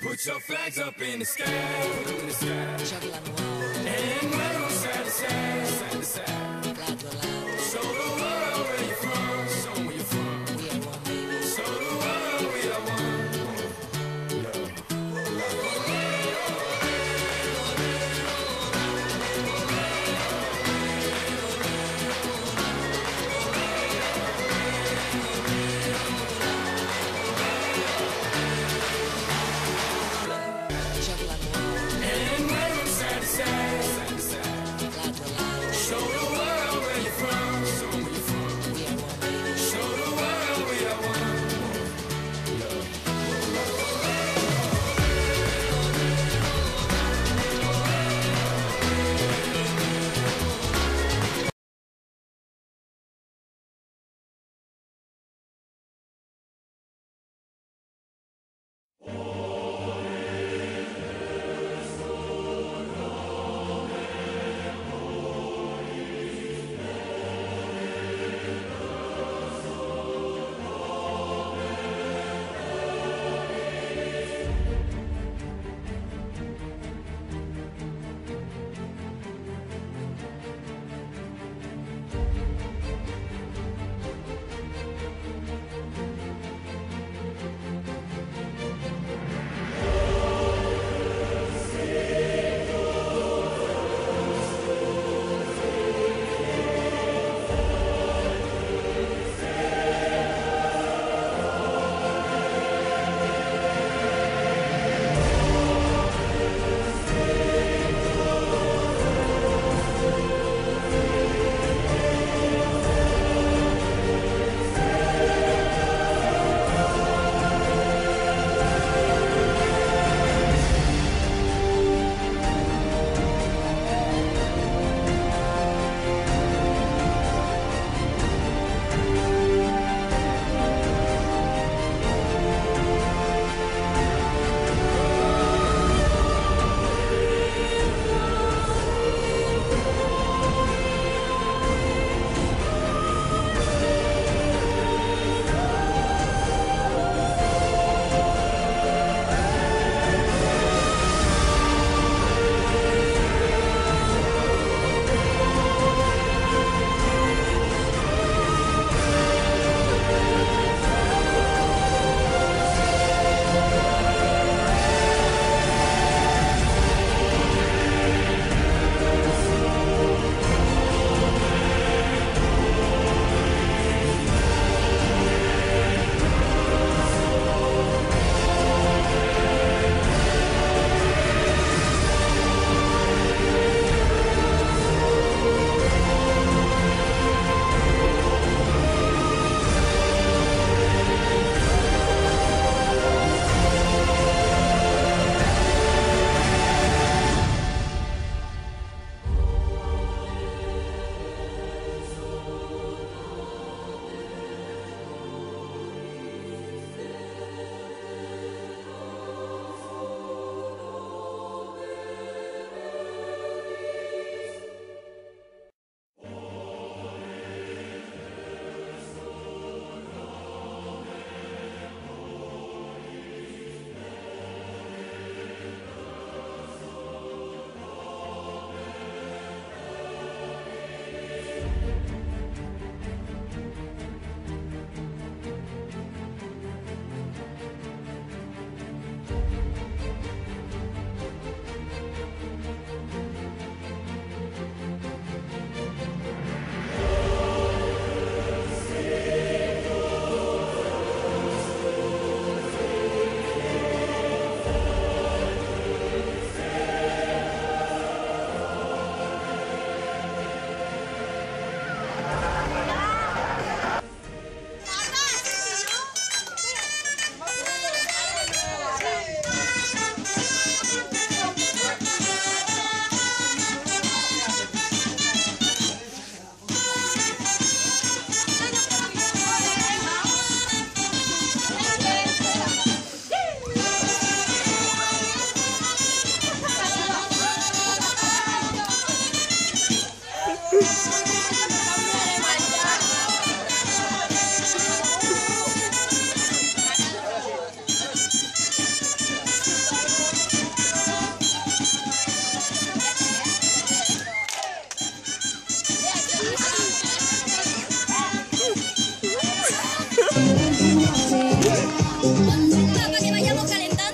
Put your flags up in the sky, in the sky. Joga lá no alto, And wave 'em side to side, side to side. lado a lado. Show the world where you're from, show 'em where you're from. We are one, baby. Show the world we are one. Joga lá no alto, And wave 'em side to side, side to side. lado a lado. Show the world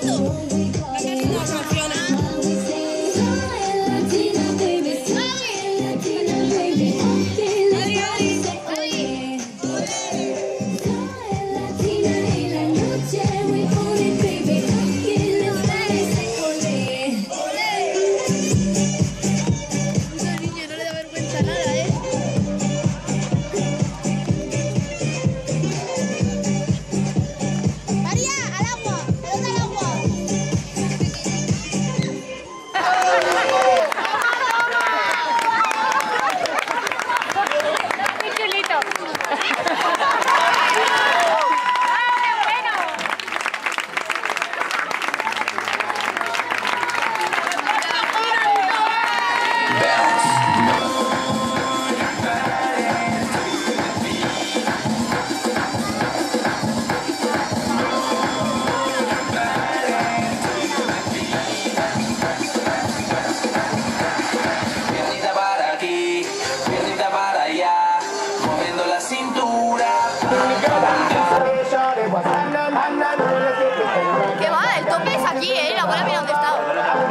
¿Qué va? El tope es aquí, la bola mira dónde está.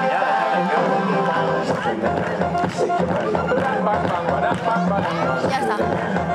Ya está.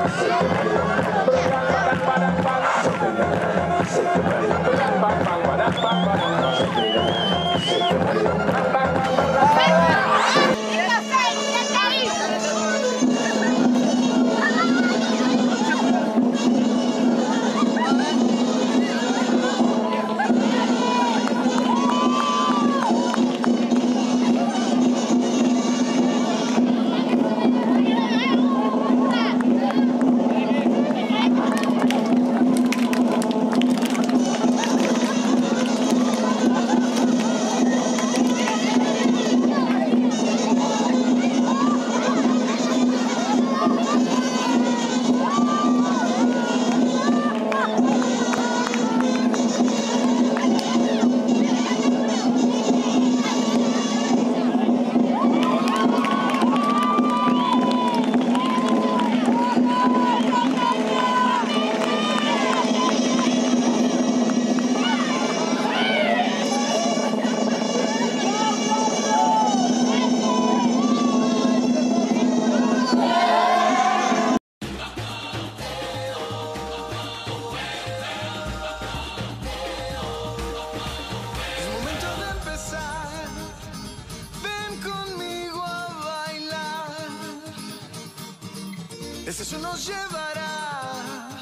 Este show nos llevará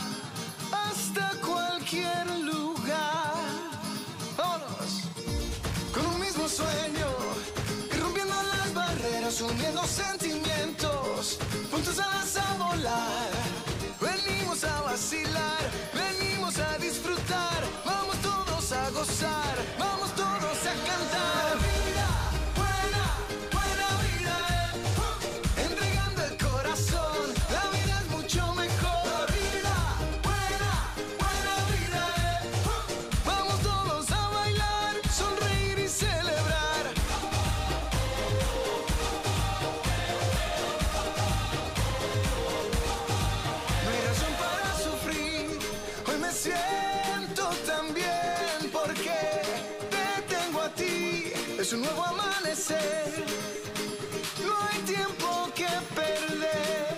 hasta cualquier lugar. Vámonos. Con un mismo sueño, rompiendo las barreras, uniendo sentimientos, juntos a volar. Venimos a vacilar, venimos a disfrutar, vamos todos a gozar, vamos todos a cantar. Vida, buena, buena vida, entregando el corazón, la vida es mucho mejor. Vida, buena, buena vida, vamos todos a bailar, sonreír y celebrar. No hay razón para sufrir, hoy me siento tan bien porque te tengo a ti, es un nuevo amanecer, no hay tiempo que perder.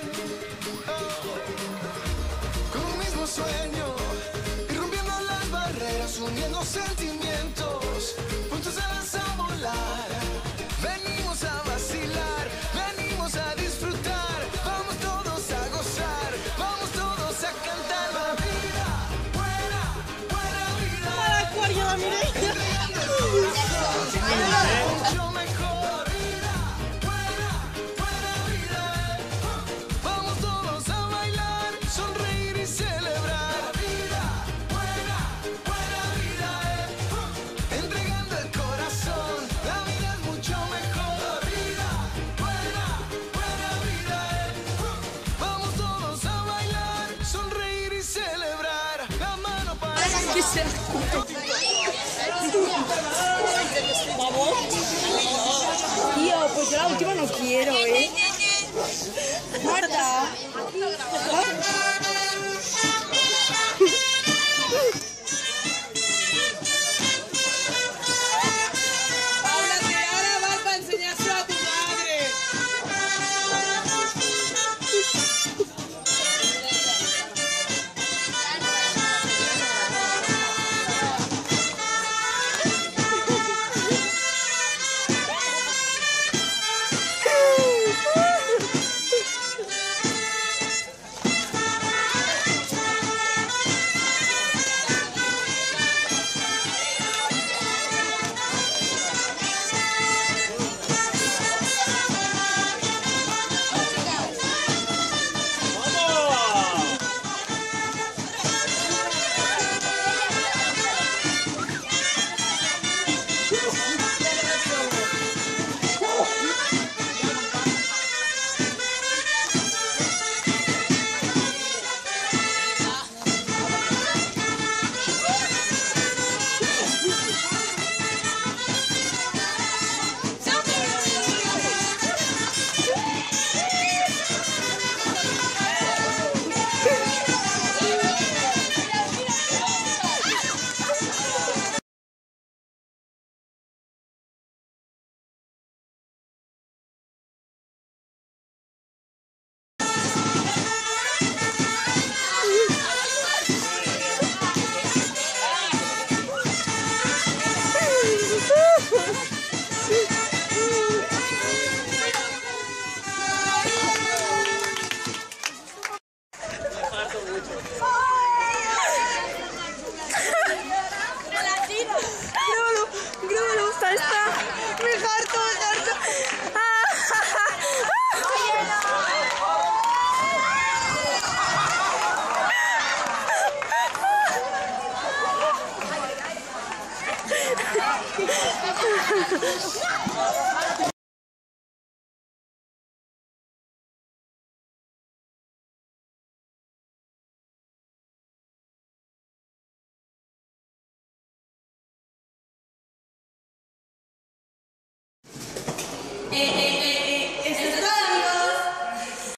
Con un mismo sueño, rompiendo las barreras, uniendo sentimientos, juntos a volar. Venimos a vacilar, venimos a disfrutar, vamos todos a gozar, vamos todos a cantar. La vida, buena, buena vida, entregando el corazón, mucho mejor. Vida, buena, buena vida, vamos todos a bailar, sonreír y celebrar. La vida, buena, buena vida, entregando el corazón, la vida es mucho mejor. La vida, buena, buena vida, vamos todos a bailar, sonreír y celebrar. La mano para Tío, pues yo la última no quiero, Marta.